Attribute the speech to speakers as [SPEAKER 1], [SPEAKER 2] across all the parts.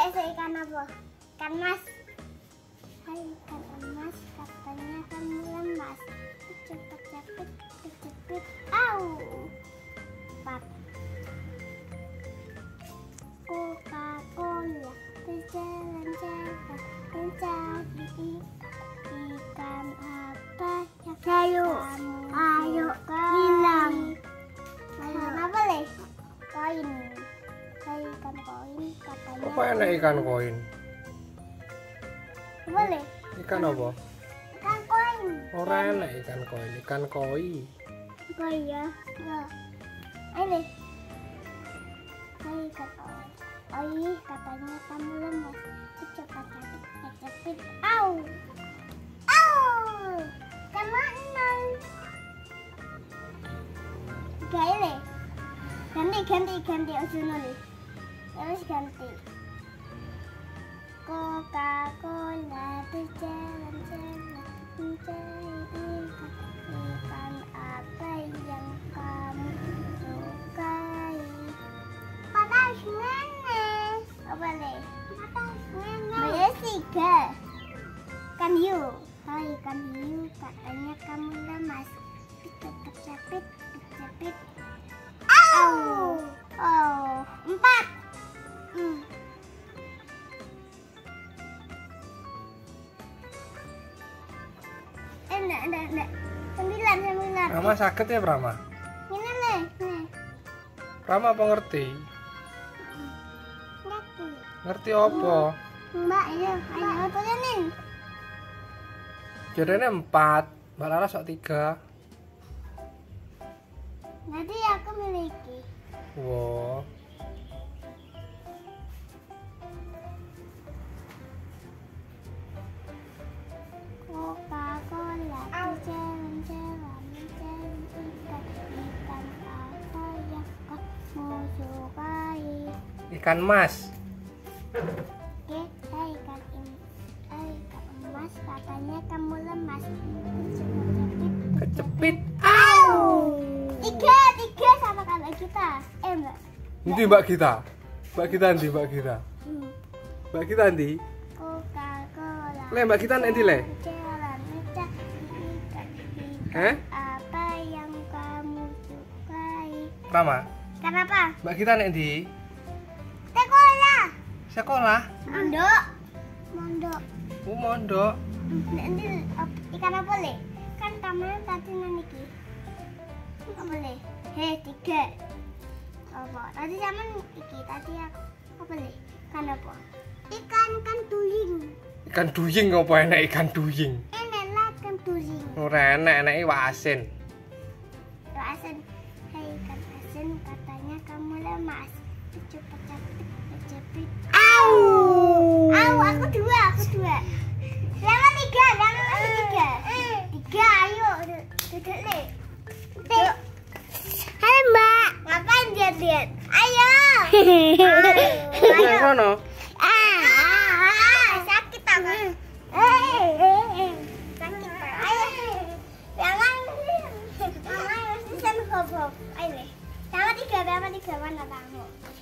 [SPEAKER 1] ikan apa? Ikan mas. Hai ikan emas, katanya kamu lemas. Cepet-cepet, kejepit, au. 4. Coca-Cola berjalan-jalan mencari ikan apa yang ayo hilang. Ikan apa le? Koin. Hai ikan koin, katanya.
[SPEAKER 2] Apa enak ikan koin?
[SPEAKER 1] Boleh?
[SPEAKER 2] Ikan apa?
[SPEAKER 1] Ikan koin.
[SPEAKER 2] Ora enak ikan koin, ikan koi.
[SPEAKER 1] Koi ya. Ya. Ayo. Hai ikan koin. Oi, katanya kamu lemas. Cepat-cepat, kejepit. Au. Au. Kemana? Gaile. Ganti Ojono le. Terus ganti. Coca-Cola berjalan-jalan mencari ikan apa yang kamu sukai. Patas nenek. Apa le? Patas nenek. Bayar 3. Ikan hiu. Hai ikan hiu, katanya kamu lemas. Kejepit. Au. Oh, 4. Enggak. 9.
[SPEAKER 2] Rama sakit ya Rama?
[SPEAKER 1] Ini nih.
[SPEAKER 2] Rama apa ngerti?
[SPEAKER 1] Ngerti.
[SPEAKER 2] Ngerti apa?
[SPEAKER 1] Mbak, ayo turunin.
[SPEAKER 2] Jadinya 4, Mbak Lara sok 3.
[SPEAKER 1] Nanti aku miliki.
[SPEAKER 2] Wow.
[SPEAKER 1] Coca-Cola berjalan-jalan mencari ikan apa yang kamu sukai.
[SPEAKER 2] Ikan mas.
[SPEAKER 1] Oke, ikan emas, katanya kamu lemas.
[SPEAKER 2] Kecepit.
[SPEAKER 1] Au. 3 sama kakak kita. Mbak.
[SPEAKER 2] Nanti Mbak kita. Mbak kita nanti, Mbak kita. Mbak kita nanti.
[SPEAKER 1] Coca-Cola.
[SPEAKER 2] Le Mbak kita nanti le.
[SPEAKER 1] Jalan mencari
[SPEAKER 2] Eh?
[SPEAKER 1] apa yang kamu sukai.
[SPEAKER 2] Rama.
[SPEAKER 1] Kenapa?
[SPEAKER 2] Mbak kita nanti.
[SPEAKER 1] Sekolah.
[SPEAKER 2] Sekolah.
[SPEAKER 1] Mondok.
[SPEAKER 2] Mondok.
[SPEAKER 1] Nanti ikan apa le? Kan kamu tadi nanti apa le? 3. Apa? Tadi zaman iki tadi aku apa le? Kan apa? Ikan duying.
[SPEAKER 2] Ikan duying apa enak ikan duying?
[SPEAKER 1] Enak lah ikan duying.
[SPEAKER 2] Ora enak iwak asin.
[SPEAKER 1] Asin. Hai ikan asin, katanya kamu lemas. Cepet-cepet, kejepit. Au, aku dua. Jangan 3. 3, ayo. Duduk le. Hai Mbak. Ngapain lihat? Ayo.
[SPEAKER 2] Ayo kono.
[SPEAKER 1] Sakit tangan. Sakit. Ayo. Jangan hop. Ayo. Sama 3 mana kamu?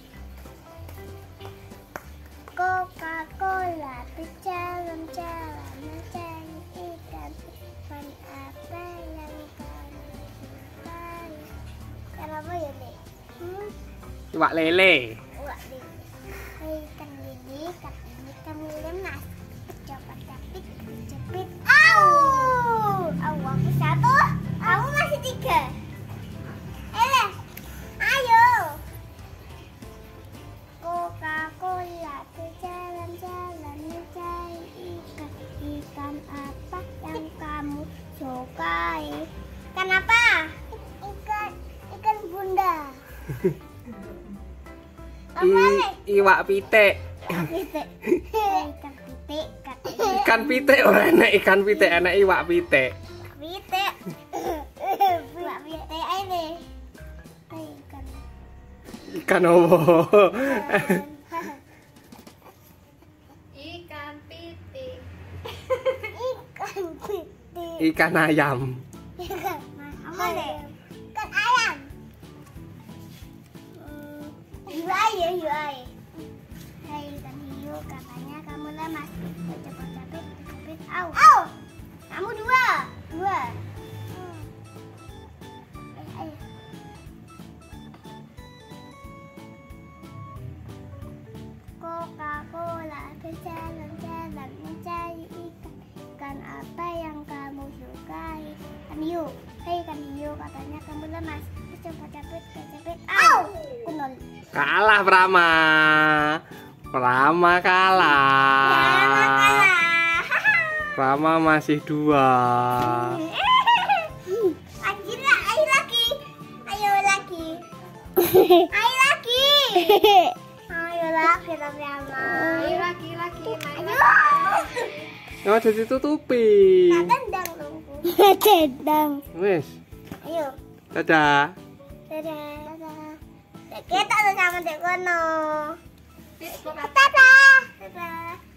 [SPEAKER 1] Coca-Cola berjalan-jalan mencari ikan apa yang kamu sukai. Kenapa ya le?
[SPEAKER 2] Iwak lele.
[SPEAKER 1] Ikan lele, katanya kamu lemas. Kejepit. Au, aku 1. Kamu masih 3. Ayo. Coca-Cola berjalan-jalan mencari ikan apa yang kamu sukai. Ikan apa? Ikan bunda.
[SPEAKER 2] Iwak pitik.
[SPEAKER 1] Ikan pitik.
[SPEAKER 2] Ikan pitik ora enak ikan pitik, enak iwak pitik.
[SPEAKER 1] Pitik. Iwak pitik ini.
[SPEAKER 2] Ikan apa?
[SPEAKER 3] Ikan pitik.
[SPEAKER 2] Ikan ayam.
[SPEAKER 1] Apa deh? Ikan ayam. Hiu air. Hai ikan hiu, apa yang kamu sukai? Kan Hiu. Hei kan Hiu, katanya kamu lemas. Terus coba capit. Au! Kunul.
[SPEAKER 2] Kalah Prama. Prama kalah.
[SPEAKER 1] Ya, kalah.
[SPEAKER 2] Prama masih 2.
[SPEAKER 1] Lagi lah, ayo lagi. Ayo lagi. Ayo lagi. Ayo lagi tapi aman.
[SPEAKER 3] Ayo lagi main.
[SPEAKER 1] Ayo.
[SPEAKER 2] Oh, jadi tutupi.
[SPEAKER 1] Tak tendang lungku. Tendang.
[SPEAKER 2] Wes.
[SPEAKER 1] Ayo.
[SPEAKER 2] Dadah.
[SPEAKER 1] Dadah. Kita tuh sama Dek Kono.
[SPEAKER 3] Tit, kok
[SPEAKER 1] Dadah. Dadah.